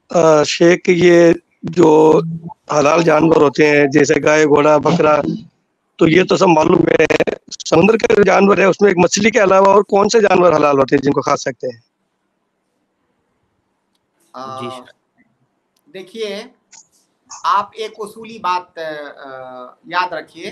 शेख ये जो हलाल जानवर होते हैं जैसे गाय घोड़ा बकरा, तो ये तो सब मालूम है। समुद्र के जानवर है उसमें एक मछली के अलावा और कौन से जानवर हलाल होते हैं जिनको खा सकते हैं? देखिए, आप एक उसूली बात याद रखिए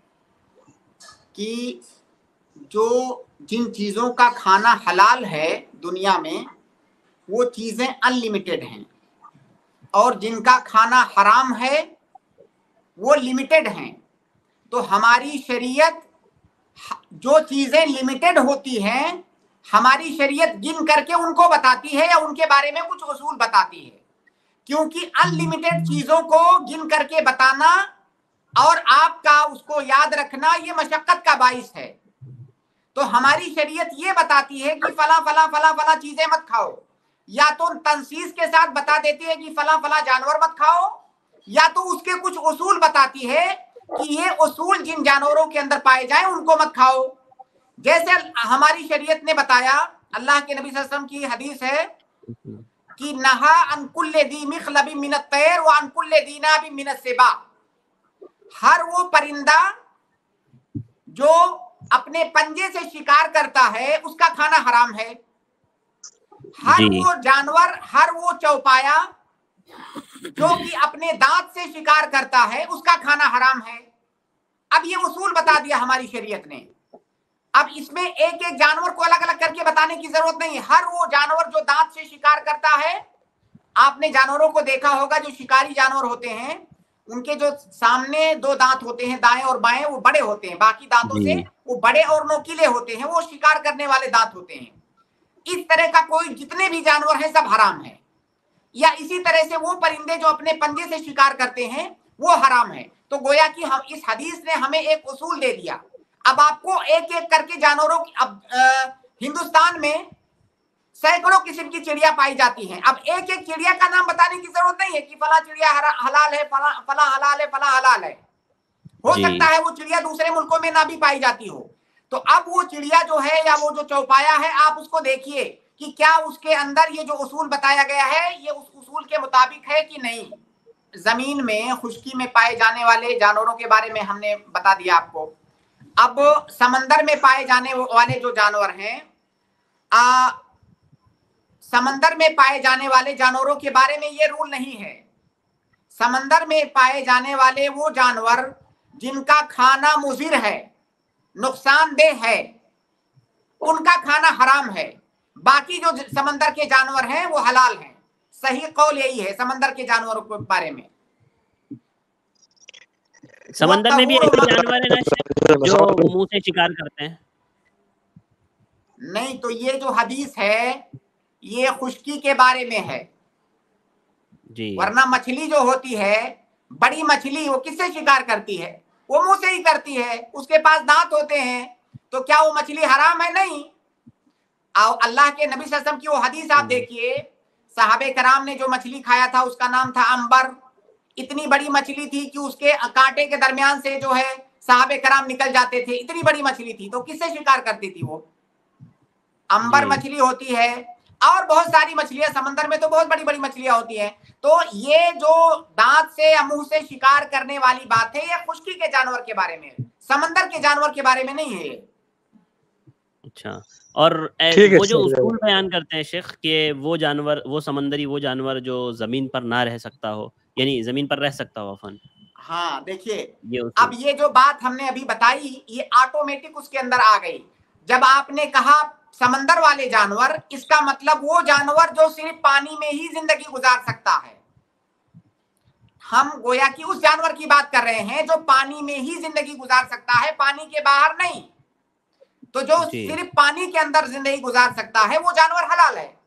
कि जो जिन चीज़ों का खाना हलाल है दुनिया में, वो चीज़ें अनलिमिटेड हैं, और जिनका खाना हराम है वो लिमिटेड हैं। तो हमारी शरीयत जो चीज़ें लिमिटेड होती हैं, हमारी शरीयत गिन करके उनको बताती है या उनके बारे में कुछ उसूल बताती है, क्योंकि अनलिमिटेड चीज़ों को गिन करके बताना और आपका उसको याद रखना ये मशक्कत का बाइस है। तो हमारी शरीयत ये बताती है कि फला फला फला फला चीजें मत खाओ, या तो तंसीस के साथ बता देती है कि फला फला जानवर मत खाओ, या तो उसके कुछ उसूल बताती है कि ये उसूल जिन जानवरों के अंदर पाए जाए उनको मत खाओ। जैसे हमारी शरीयत ने बताया, अल्लाह के नबी सल्लल्लाहु अलैहि वसल्लम की हदीस है कि नहा अन कुल्ले दी मिखलबी मिनत तैर व अन कुल्ले दीनाबी मिनत सिबा। हर वो परिंदा जो अपने पंजे से शिकार करता है उसका खाना हराम है। हर वो जानवर, हर वो चौपाया जो कि अपने दांत से शिकार करता है उसका खाना हराम है। अब ये उसूल बता दिया हमारी शरीयत ने। अब इसमें एक एक जानवर को अलग अलग करके बताने की जरूरत नहीं। हर वो जानवर जो दांत से शिकार करता है, आपने जानवरों को देखा होगा जो शिकारी जानवर होते हैं, उनके जो सामने दो दांत होते हैं दाएं और बाएं, वो बड़े होते हैं, बाकी दांतों से वो बड़े और नोकीले होते हैं, वो शिकार करने वाले दांत होते हैं। इस तरह का कोई जितने भी जानवर हैं सब हराम है। या इसी तरह से वो परिंदे जो अपने पंजे से शिकार करते हैं वो हराम है। तो गोया कि हम इस हदीस ने हमें एक उसूल दे दिया। अब आपको एक एक करके जानवरों की, अब हिंदुस्तान में सैकड़ों किस्म की चिड़िया पाई जाती हैं। अब एक एक चिड़िया का नाम बताने की जरूरत नहीं है कि फला चिड़िया हलाल है, फला हलाल है, फला हलाल है। हो सकता है वो चिड़िया दूसरे मुल्कों में ना भी पाई जाती हो। तो अब वो चिड़िया जो है या वो जो चौपाया है, आप उसको देखिए कि क्या उसके अंदर ये जो उसूल बताया गया है ये उस उसूल के मुताबिक है कि नहीं। जमीन में खुश्की में पाए जाने वाले जानवरों के बारे में हमने बता दिया आपको। अब समंदर में पाए जाने वाले जो जानवर हैं, समंदर में पाए जाने वाले जानवरों के बारे में ये रूल नहीं है। समंदर में पाए जाने वाले वो जानवर जिनका खाना मुजिर है, नुकसानदेह है, उनका खाना हराम है। बाकी जो समंदर के जानवर हैं वो हलाल हैं। सही कौल यही है समंदर के जानवरों के बारे में। समंदर में भी ऐसे जानवर है ना जो मुंह से शिकार करते हैं? नहीं, तो ये जो हदीस है ये खुश्की के बारे में है जी। वरना मछली जो होती है, बड़ी मछली, वो किससे शिकार करती है? वो मुंह से ही करती है। उसके पास दांत होते हैं, तो क्या वो मछली हराम है? नहीं। अल्लाह के नबी सल्लल्लाहु अलैहि वसल्लम की वो हदीस आप देखिए, सहाबे कराम ने जो मछली खाया था उसका नाम था अंबर। इतनी बड़ी मछली थी कि उसके कांटे के दरमियान से जो है सहाबे कराम निकल जाते थे, इतनी बड़ी मछली थी। तो किससे शिकार करती थी वो? अंबर मछली होती है। और बहुत सारी मछलियां समंदर में, तो बहुत बड़ी बड़ी मछलियां होती हैं। तो ये जो दांत से या मुंह से शिकार करने वाली बात है ये खुश्की के जानवर के बारे में, समंदर के जानवर के बारे में नहीं है। अच्छा, और वो जो उसूल बयान करते हैं शेख कि वो जानवर, वो समंदरी वो जानवर जो जमीन पर ना रह सकता हो, यानी जमीन पर रह सकता हो अफन। हाँ देखिए, अब ये जो बात हमने अभी बताई ये ऑटोमेटिक उसके अंदर आ गई। जब आपने कहा समंदर वाले जानवर, इसका मतलब वो जानवर जो सिर्फ पानी में ही जिंदगी गुजार सकता है। हम गोया कि उस जानवर की बात कर रहे हैं जो पानी में ही जिंदगी गुजार सकता है, पानी के बाहर नहीं। तो जो सिर्फ पानी के अंदर जिंदगी गुजार सकता है वो जानवर हलाल है।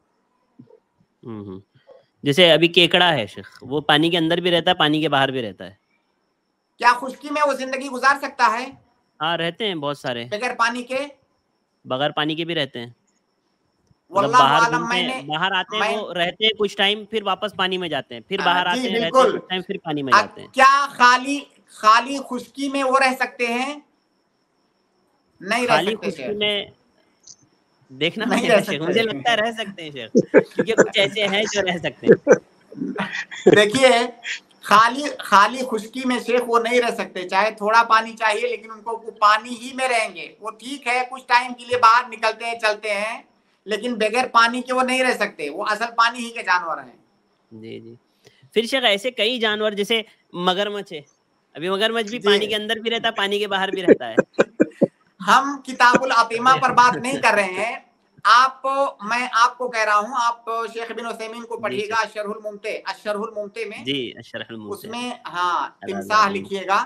जैसे अभी केकड़ा है शेख, वो पानी के अंदर भी रहता है, पानी के बाहर भी रहता है। क्या खुश्की में वो जिंदगी गुजार सकता है? हाँ, रहते हैं बहुत सारे बगैर पानी के। बगैर पानी के भी रहते हैं। मतलब बाहर आते हैं, वो रहते हैं कुछ टाइम, फिर वापस पानी में जाते हैं, फिर बाहर आते हैं, रहते हैं कुछ टाइम, फिर पानी में जाते हैं। क्या खाली खुश्की में वो रह सकते हैं? नहीं रह सकते। खुश्की में देखना नहीं रह सकते। मुझे लगता है रह सकते हैं शेख, क्योंकि कुछ ऐसे हैं जो रह सकते हैं। دیکھیے خالی خشکی میں شیخ وہ نہیں رہ سکتے، چاہے تھوڑا پانی چاہیے لیکن ان کو پانی ہی میں رہیں گے. وہ ٹھیک ہے کچھ ٹائم کے لیے باہر نکلتے ہیں چلتے ہیں، لیکن بغیر پانی کے وہ نہیں رہ سکتے، وہ اصل پانی ہی کے جانور ہیں. جی جی. پھر شیخ ایسے کئی جانور جیسے مگرمچھ ہے، ابھی مگرمچھ بھی پانی کے اندر بھی رہتا ہے، پانی کے باہر بھی رہتا ہے. ہم کتاب الاطعمہ پر بات نہیں کر رہے ہیں. میں آپ کو کہہ رہا ہوں، آپ شیخ ابن عثیمین کو پڑھیے گا الشرح الممتع میں. جی الشرح الممتع اس میں ہاں تمساح لکھیے گا،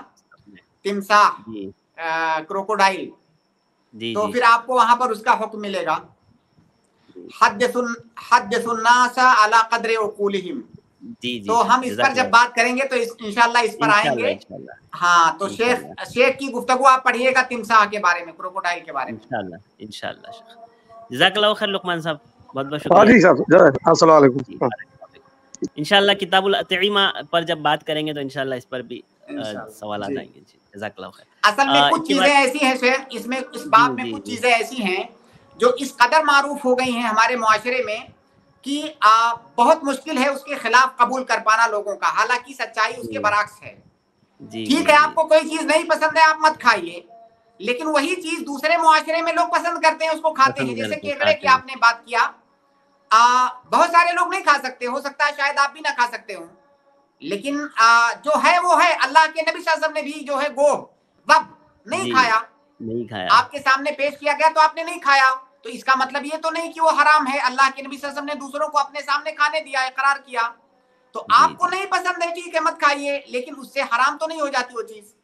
تمساح کروکوڈائل. تو پھر آپ کو وہاں پر اس کا حکم ملے گا. حدث الناس علی قدر عقولہم. تو ہم اس پر جب بات کریں گے تو انشاءاللہ اس پر آئیں گے. ہاں تو شیخ کی گفتگو آپ پڑھیے گا تمساح کے بارے میں، کروکوڈائل کے بارے میں انشاءاللہ. جزاک اللہ خیر لقمان صاحب، بہت بہت شکریہ. السلام علیکم. انشاءاللہ کتاب الاطعمہ پر جب بات کریں گے تو انشاءاللہ اس پر بھی سوالات آئیں گے. جزاک اللہ خیر. اصل میں کچھ چیزیں ایسی ہیں شیخ، اس باب میں کچھ چیزیں ایسی ہیں جو اس قدر معروف ہو گئی ہیں ہمارے معاشرے میں کہ بہت مشکل ہے اس کے خلاف قبول کر پانا لوگوں کا، حالانکہ سچائی اس کے برعکس ہے. ٹھیک ہے آپ کو کوئی چیز نہیں پسند ہے آپ مت کھائیے، لیکن وہی چیز دوسرے معاشرے میں لوگ پسند کرتے ہیں، اس کو کھاتے ہیں. جیسے کیکڑے کی آپ نے بات کیا، بہت سارے لوگ نہیں کھا سکتے، ہو سکتا ہے شاید آپ بھی نہ کھا سکتے ہوں، لیکن جو ہے وہ ہے. اللہ کے نبی صلی اللہ علیہ وسلم نے بھی جو ہے وب نہیں کھایا، آپ کے سامنے پیش کیا گیا تو آپ نے نہیں کھایا. تو اس کا مطلب یہ تو نہیں کہ وہ حرام ہے. اللہ کے نبی صلی اللہ علیہ وسلم نے دوسروں کو اپنے سامنے کھانے دیا، اقرار کیا. تو آپ کو نہیں پسند ہے ٹھیک ہے مت کھائیے، لیکن اس سے حرام تو نہیں ہو جاتی وہ چیز.